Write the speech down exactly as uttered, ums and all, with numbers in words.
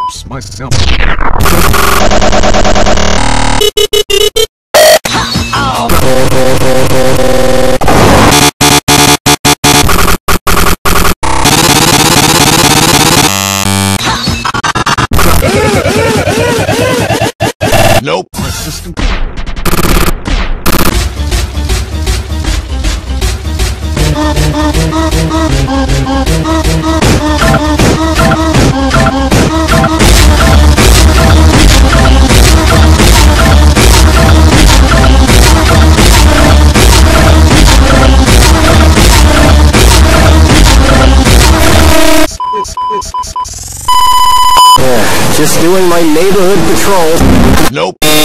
Oops, myself. Nope, my system. Just doing my neighborhood patrol. Nope.